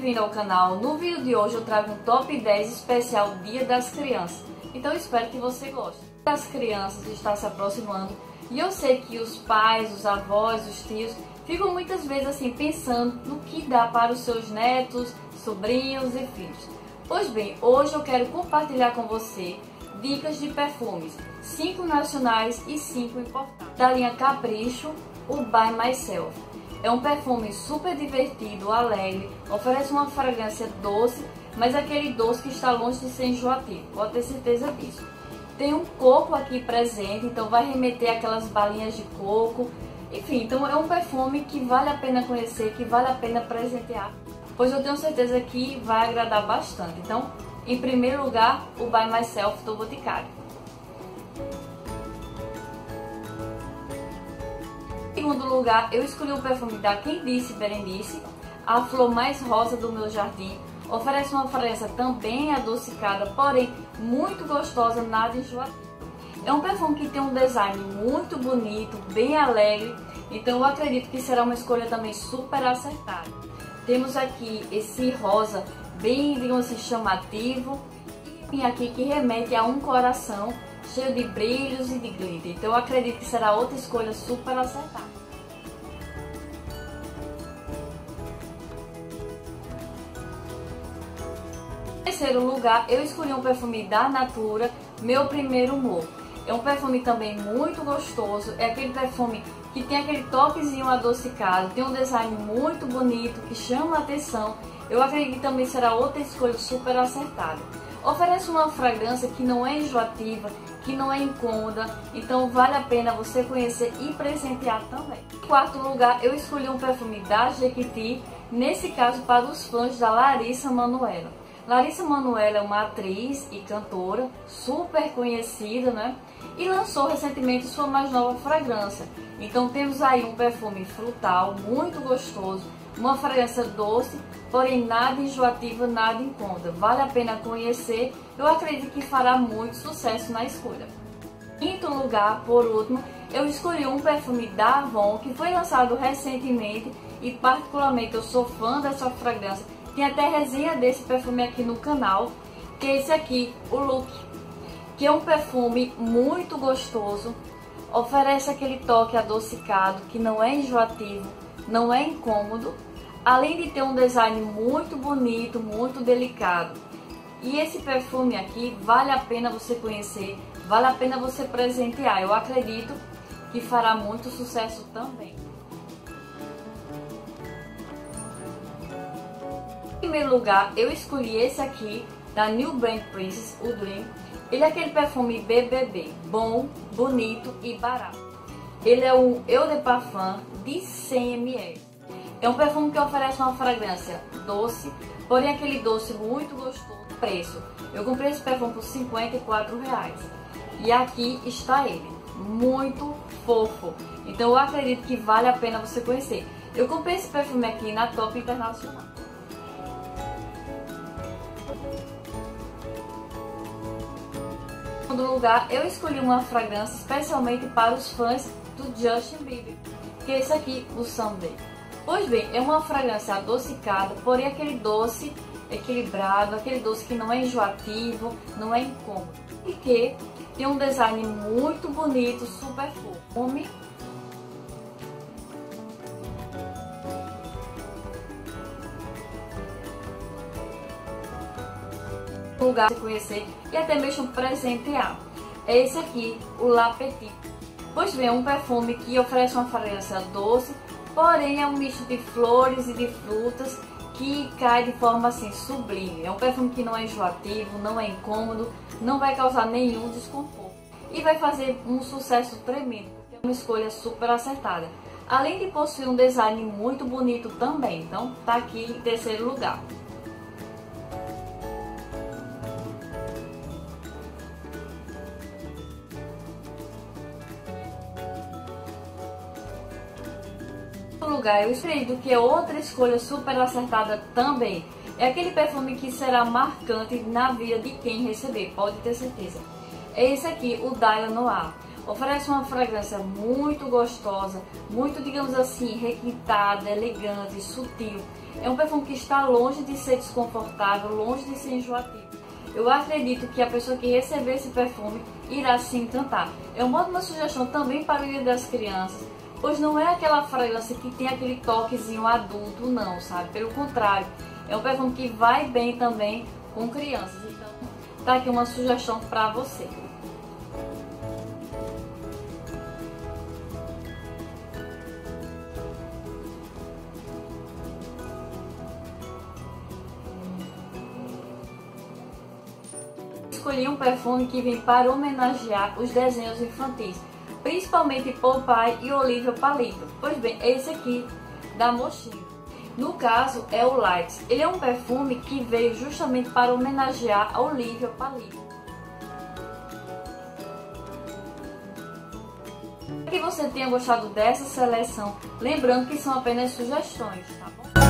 bem-vindo ao canal. No vídeo de hoje eu trago um top 10 especial Dia das Crianças. Então eu espero que você goste. As crianças estão se aproximando e eu sei que os pais, os avós, os tios ficam muitas vezes assim pensando no que dá para os seus netos, sobrinhos e filhos. Pois bem, hoje eu quero compartilhar com você dicas de perfumes, 5 nacionais e 5 importados. Da linha Capricho, o By Myself. É um perfume super divertido, alegre, oferece uma fragrância doce, mas aquele doce que está longe de ser enjoativo, pode ter certeza disso. Tem um coco aqui presente, então vai remeter aquelas balinhas de coco. Enfim, então é um perfume que vale a pena conhecer, que vale a pena presentear, pois eu tenho certeza que vai agradar bastante. Então, em primeiro lugar, o By Myself do Boticário. Em segundo lugar, eu escolhi o perfume da Quem Disse Berenice, a flor mais rosa do meu jardim. Oferece uma fragrância também adocicada, porém muito gostosa, nada enjoativa. É um perfume que tem um design muito bonito, bem alegre, então eu acredito que será uma escolha também super acertada. Temos aqui esse rosa bem, digamos assim, chamativo, e aqui que remete a um coração cheio de brilhos e de glitter. Então eu acredito que será outra escolha super acertada. Em terceiro lugar, eu escolhi um perfume da Natura, Meu Primeiro Amor. É um perfume também muito gostoso, é aquele perfume que tem aquele toquezinho adocicado, tem um design muito bonito, que chama a atenção. Eu acredito que também será outra escolha super acertada. Oferece uma fragrância que não é enjoativa, que não é incômoda, então vale a pena você conhecer e presentear também. Em quarto lugar, eu escolhi um perfume da Jequiti, nesse caso para os fãs da Larissa Manoela. Larissa Manoela é uma atriz e cantora super conhecida, né? E lançou recentemente sua mais nova fragrância. Então temos aí um perfume frutal, muito gostoso, uma fragrância doce, porém nada enjoativa, nada incômoda. Vale a pena conhecer, eu acredito que fará muito sucesso na escolha. Em quinto lugar, por último, eu escolhi um perfume da Avon, que foi lançado recentemente e particularmente eu sou fã dessa fragrância. Tem até resenha desse perfume aqui no canal, que é esse aqui, o Look, que é um perfume muito gostoso, oferece aquele toque adocicado, que não é enjoativo, não é incômodo, além de ter um design muito bonito, muito delicado. E esse perfume aqui vale a pena você conhecer, vale a pena você presentear. Eu acredito que fará muito sucesso também. Em primeiro lugar, eu escolhi esse aqui, da New Brand Princess, o Dream. Ele é aquele perfume BBB, bom, bonito e barato. Ele é um Eau de Parfum de 100 ml. É um perfume que oferece uma fragrância doce, porém aquele doce muito gostoso. Preço, eu comprei esse perfume por R$54. E aqui está ele, muito fofo. Então eu acredito que vale a pena você conhecer. Eu comprei esse perfume aqui na Top Internacional. Em segundo lugar, eu escolhi uma fragrância especialmente para os fãs do Justin Bieber, que é esse aqui, o Someday. Pois bem, é uma fragrância adocicada, porém aquele doce equilibrado, aquele doce que não é enjoativo, não é incômodo, e que tem um design muito bonito, super fofo. Lugar de conhecer e até mesmo presentear. É esse aqui, o La Petite. Pois bem, é um perfume que oferece uma fragrância doce, porém é um misto de flores e de frutas que cai de forma assim sublime. É um perfume que não é enjoativo, não é incômodo, não vai causar nenhum desconforto e vai fazer um sucesso tremendo, porque é uma escolha super acertada. Além de possuir um design muito bonito também, então tá aqui em terceiro lugar. Lugar, eu escolhi que é outra escolha super acertada também. É aquele perfume que será marcante na vida de quem receber, pode ter certeza. É esse aqui, o Dial Noir. Oferece uma fragrância muito gostosa, muito, digamos assim, requintada, elegante, sutil. É um perfume que está longe de ser desconfortável, longe de ser enjoativo. Eu acredito que a pessoa que receber esse perfume irá se encantar. Eu mando uma sugestão também para o Dia das Crianças, pois não é aquela fragrância que tem aquele toquezinho adulto, não, sabe? Pelo contrário, é um perfume que vai bem também com crianças. Então, tá aqui uma sugestão para você. Escolhi um perfume que vem para homenagear os desenhos infantis, principalmente Popeye e Olivia Palito. Pois bem, é esse aqui da Moschino. No caso é o Lights. Ele é um perfume que veio justamente para homenagear a Olivia Palito. Espero que você tenha gostado dessa seleção, lembrando que são apenas sugestões, tá bom?